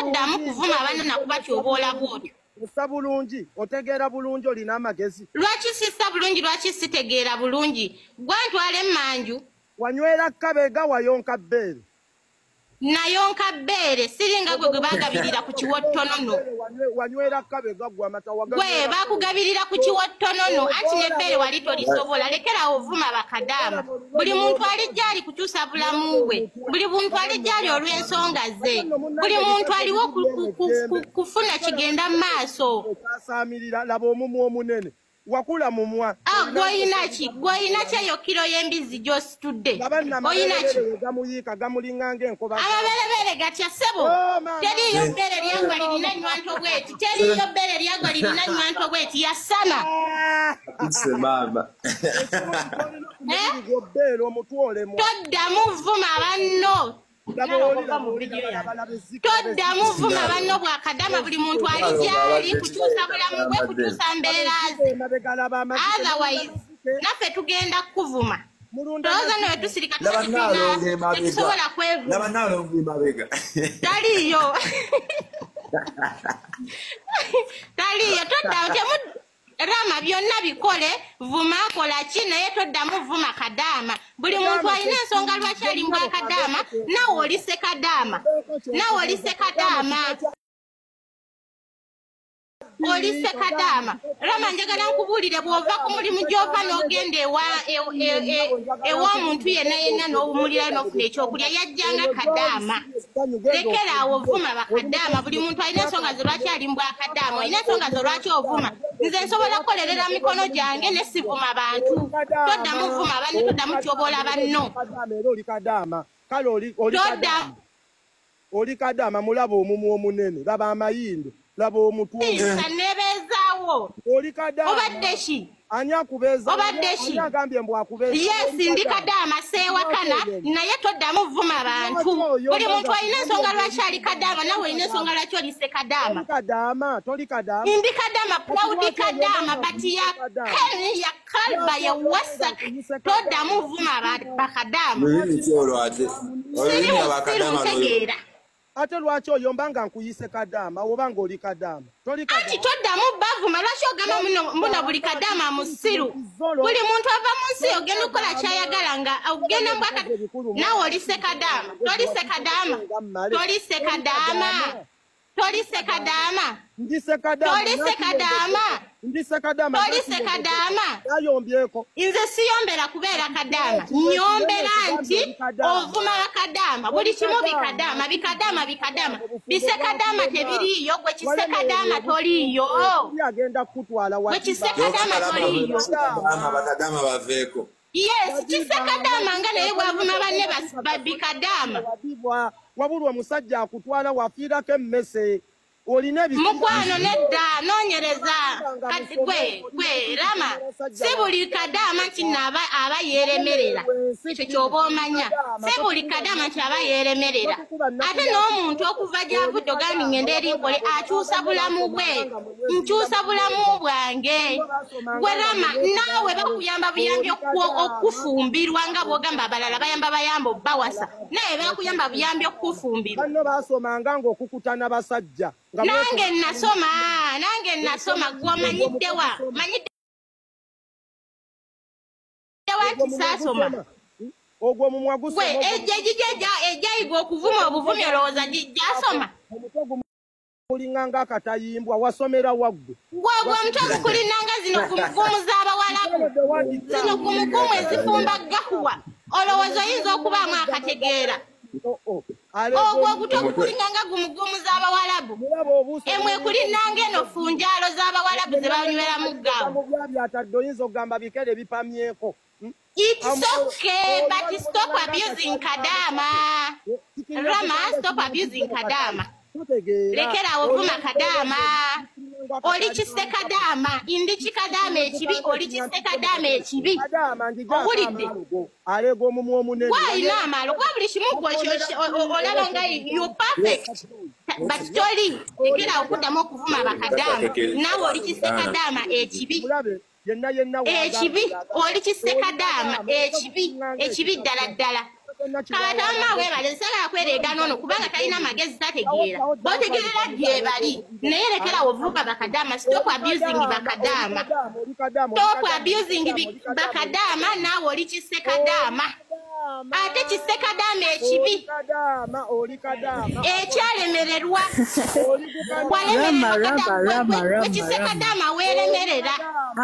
Damu kuvuma abana nakubati obola bwotyo. Ssa bulungi otegeera bulungi olina amagezi. Lwaki sissa bulungi lwaki sitegeera bulungi? Gwe ntwala emmanju. Wanywera kabega wayonka bbeere. Nayonka bbeere siringa gwe bagabirira ku kiwottonono. Wanywera kabega gwe amata waga. Gwe bakugabirira ku kiwottonono anti ne bbeere wali tolisobola lekera ovuma bakadaama. Buli muntu alijja ali kukyusa bulamu bwe. Buli muntu alijja ali olw'ensonga ze. Buli muntu aliwo kufuna kigenda mu maaso. Asaamirira laba omumwa omunene. Wakula mumwa. Gw'oyinaki eyo kiro y'embizzi gy'ositudde. Oyinaki gamuyika gamulingange enkoba. Amaberebere gatya ssebo. Teriyo bbeere lyagwa lirina nywanto bweti. Teriyo bbeere lyagwa lirina nywanto bweti yasama. Mama. Toddamu vuma banno. Toddamu vuma banno bwakadama buli muntu aligyali kukyusa bulamu bwe kukyusa mbeera ze. Otherwise naffe tugenda kuvuma. Tolooza nawe tusirika tetusobola kwevuma. Taliyo. Taliyo toddamu Rama byonna bikole vuma kola ki naye toddamu vuma kadaama. Buli muntu alina ensonga lwaki ali mu kadaama nawe olise kadaama. Nawe olise kadaama. Olise kadaama. Rama njagala nkubuulire bw'ova ku mulimu gy'ova n'ogenda ew'omuntu yenna n'owumulira n'ofuna ekyokulya yajjanga kadaama. Lekera awo vuma bakadaama. Buli muntu alina ensonga ze lwaki ali mu kadaama. Olina ensonga ze lwaki ovuma. Nze nsobola kukolerera mikono gyange ne sivuma bantu. Toddamu vuma abanne toddamu kyobola banno. Oli kadaama mulaba omumwa omunene laba amayindu laba omutwe. Nebeezaawo. Oli kadaama. Obadde ki? Ani akubeeza? Obadde ki? Ani agambye mbu akubeeza? Yes, ndi kadaama seewakana naye toddamu vuma bantu. Buli muntu alina ensonga lwaki ali kadaama nawe olina ensonga lwaki olise kadaama. Toli kadaama. Ndi kadaama proud kadaama but ya kalba ya wasak toddamu vuma bakadaama. Siri Ate lwaki oyomba nga nkuyise kadaama oba ng'oli kadaama? Anti toddamu bavuma lwaki ogamba muno buli kadaama musiru. Buli muntu ava mu nsi ogenda okukola kyayagala nga ogenda nawe olise kadaama. Tolise kadaama. Tolise kadaama. Tolise kadaama. Ndise kadaama. Tolise kadaama. Ndise kadaama. Tolise kadaama. Ayombyeko. Nze siyombera kubeera kadaama. Nyombera nti ovuma bakadaama. Buli kimu bikadaama. Bikadaama. Bise kadaama tebiriiyo. Gwe kise kadaama toliiyo. Gwe kise kadaama toliiyo. Bakadaama baveeko. Yes, kise kadaama nga naye bwavuma banne babikadaama. Wabulwa omusajja akutwala wafiirako emmese. Mukwano nedda noonyereza kati gwe Rama si buli kadaama nti aba yeeremerera. Ekyo ky'oba omanya. Si buli kadaama nti aba yeeremerera. Ate n'omuntu okuva gy'avudde ogambye ngenda eri nkole akyusa bulamu bwe. Nkyusa bulamu bwange. Gwe Rama naawe bakuyamba buyambi okufumbirwa nga bw'ogamba abalala bayamba obbawasa. Naye bakuyamba buyambi okufumbirwa. Banno baasomanga ng'okukutana basajja. Nange nasoma gw'omanyidde wa manyidde wa tisasoma ogwo mumwa gusoma ejjayiga okuvuma obuvumi olowooza gyasoma kulinganga akatayimbwa wasomera waggwe gwagwe omutwe gukulinganga zino gumugumu z'abawalabu zino gumugumu ezifumba gakuwa olowooza oyinza okubaamu akategeera ogwo ogutwe gukulinganga gumugumu z'abawalabu emwe kulinanga eno funjaalo z'abawalabu ze banyweramu gaawo byatadde oyinza okugamba bikere bipamyeko. It's okay, but stop abusing kadama. Rama, stop abusing kadama. Lekera ovuma kadama. Olichise kadama. Indichi kadama echibi. Olichise kadama echibi. Ogulidde. Alego mumwa omunene. Why namalo? Kwa buli kimu olabanga you perfect. But toli. Lekera okuddamu okuvuma bakadama. Nawe olichise kadama echibi. Echibi. Olichise kadama echibi. Echibi ddala ddala. Kadama webale sala kwerega nono kubanga talina magezi tategeera. Botegeera gye bali. Naye lekera ovuga bakadama stop abusing bakadama. Stop abusing bakadama nawe oli kisekadama. Ate kisekadama ekibi. Ekyalemererwa. Walemererwa kisekadama weremerera.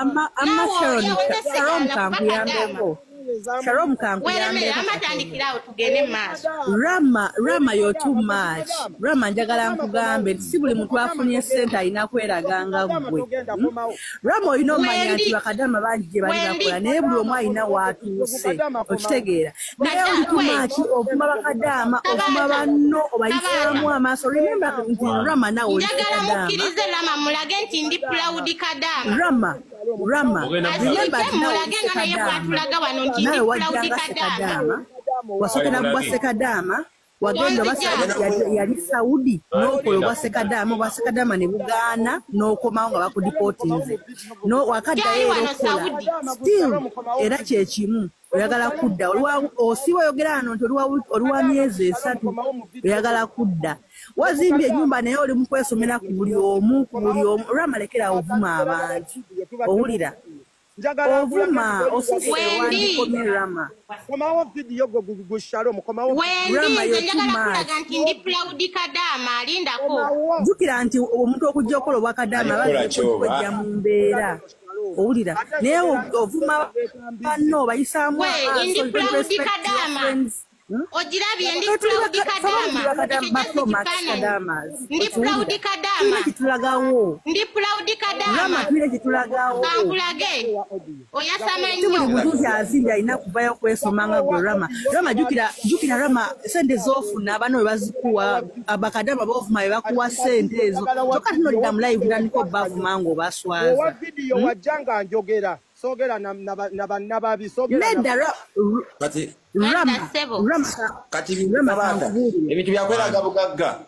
Sharon Kankuyambeko. Sharon Kankuyambeko. Amatandikirawo tugende maaso. Rama you're too much. Rama njagala nkugambe si buli muntu afunye ssente alina kweraganga gwe. Rama olina omanya nti bakadama bangi gye bali bakola naye buli omu alina waatuuse okitegeera. Naye oli too much ovuma bakadama ovuma banno obayisaamu amaaso. Remember nti Rama nawe oli njagala kadama. mukkirize Rama mulage nti ndi proud kadama. Rama remember mulage nga naye bwatulaga wano nti ndi proud kadama. Wasokera bwa sekadama wagenda yali Saudi n'okola obwa sekadama obwa sekadama ne bugaana n'okomawo nga bakudipotinze wakaddayo era okukola still era kyekimu oyagala kudda osiba oyogera hano nti oliwa myezi 3 oyagala kudda wazimbye ennyumba naye oli mu kwesomera ku buli omu Rama lekera ovuma abantu owulira ovuma osisire wandikomye Rama komawo video go Shalom komawo Rama njagala kulaga nti ndi proud kadama alindako jukira nti omuntu okujja okola obwa kadama bajja mu mbeera owulira naye ovuma banno bayisaamu ndi proud kadama ojirabye ndi proud kadama ndi proud kadama kitulagawo ndi proud kadama Rama twire kitulagawo kankulage oyasama nnyo buli muntu kyazimbi alina kuvayo kwesomanga gwe Rama jukira Rama sente zofuna abana webazikuwa abakadama bovuma bebakuwa sente ezo kyokka tunolida mu live tandika obavuma nga obaswaza video wajjanga njogera sogera nababi sogera nedda Kati Rama ebintu byakweraga bugagga.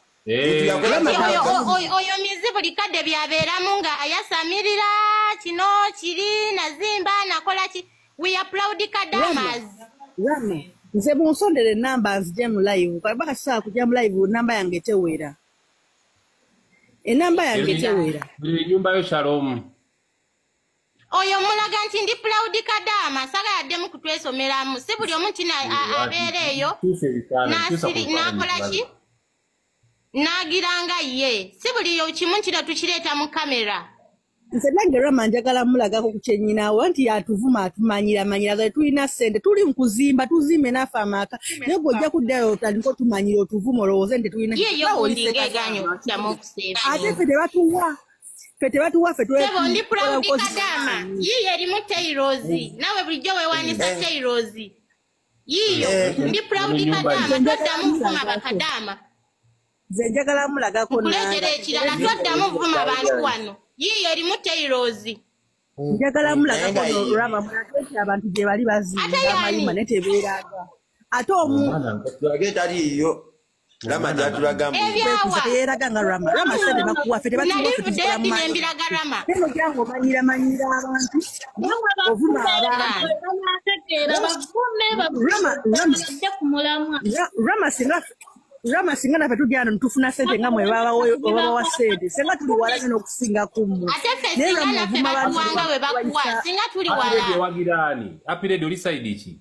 oyo mizibu likadde byabeeramu nga ayasamirira kino kiri nazimba nakola ki we are proud kadamas. Rama nze bunsondere enamba nzije mu live kabaka kisaa kujja mu live namba yange tewera enamba yange tewera nyumba yo Shalom oyo mulaga nti ndi proud kadama saga yaddemu kutwesomeramu si buli omuntu abeereeyo nakola ki nagiranga ye si buli kimu kino tukireeta mu kamera nze nange Rama njagala mulagako ku kyennyinaawo nti yatuvuma atumanyira ze tulina ssente tuli mu kuzimba tuzimbe naffe amaka naye gwe ojja kuddayo otandika otumanyira otuvuma olowooze nti tulina ate ffe tebatuwa Sebo ndi proud kadama yiyo erimu teirozi nawe bulijjo wewanisa teirozi yiyo ndi proud kadama toddamu vuma bakadama nze njagala mulagako kulegera ekirala toddamu vuma bantu wano yiyo erimu teirozi njagala mulagako Rama mulage abantu gye bali bazimba amayumba ne tebeeraga ate Tulage taliyo Rama jatulaga mu teyeeraga nga Rama sente bakuwa ffe tebatuwa ffe tukola mu nembiraga Rama neno jangu omanyira abantu ovuma abantu Rama singa naffe tujja wano tufuna ssente nga mwe babawa ssente senga tuli wala nnyo okusinga kumwe ate ffe singa naffe batuwanga we bakuwa singa tuli wala wagirani apiredi oli side ki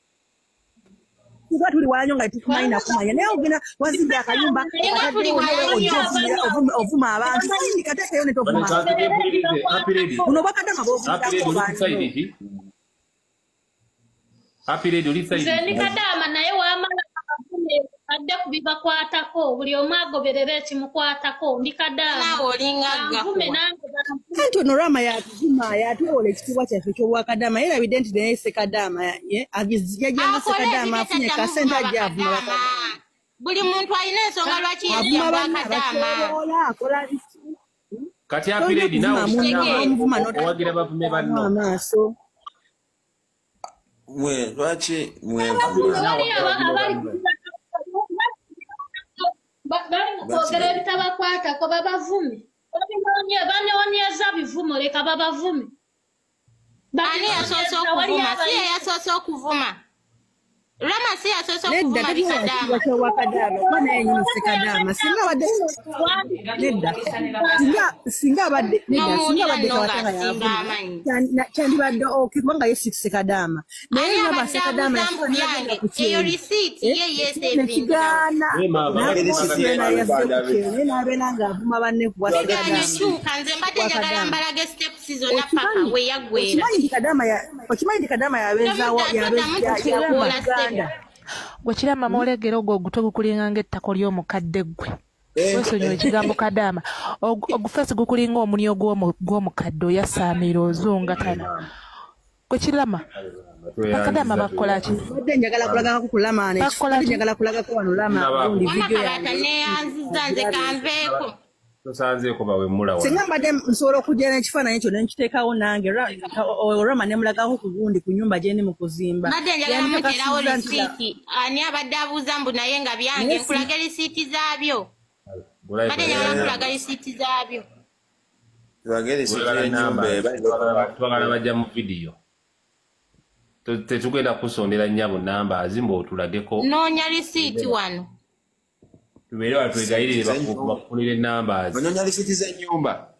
kuba tuli wala nnyo nga tetumanyi nakumanya naye ogenda wazimba akayumba ovuma abantu kateekeyo ne tovuma buno bakadama apiredi oli side nze kadama naye wamala adde kubibakwatako buli omu agoberera ekimukwatako ndi kadama nawe olingagga anti ono Rama yatuvuma yatuwola ekitiibwa kyaffe ky'obwakadama yerabidde nti naye sekadama yajjanga sekadama afunye kasente ajja avuma buli muntu alina ensonga lwaki yajja bwakadama kati apiredi nawe owagira bavume banno amaaso mwe lwaki mwe bali mukwogera ebitabakwatako babavume banewonyeza bivumo leka babavume ani yasoose okuvuma si ye yasoose okuvuma Rama si asoso okuvuma bikadaama. Wakadaama kuba naye nyini Ssekadaama singa abadde singa abadde kawatanga yavuma kyandibadde kubanga ye Ssekadaama naye nga Ssekadaama eyo risiiti ye nekigaana nabeera ng'avuma banne ku bwa Ssekadaama nze mbadde njagala mbalaga steps zonna paka we yaggwera okimanyi nti Kadaama yabeezaawo gwe Kirama mwolegera ogwo ogutwe gukulinga ng'ettako ly'omukadde gwe wesonyiwa ekigambo Kadaama ogufeesi gukulinga omuni gw'omukadde oyasaamira ozunga tana gwe Kirama Bakadaama bakola ki? Njagala kulagako ku Lama njagala kulagako wano Lama gundi video neyanziza nze kanveeko tosanzeeko bawemmula singa mbadde nsobola okujja n'ekifaananyi ekyo nenkiteekawo nange Rama nemulagako ku gundi ku nnyumba gye ndi mu kuzimba mbadde njagala muterawo risiiti ani abadde abuuza mbu naye nga byange nkulaga risiiti zaabyo mbadde njagala nkulaga risiiti zaabyo twagala bajja mu vidiyo tetugenda kusondera nnyabo namba azimba otulageko noonya risiiti wano tubeere watwegayirire bakufunire namba onoonya risiiti z'ennyumba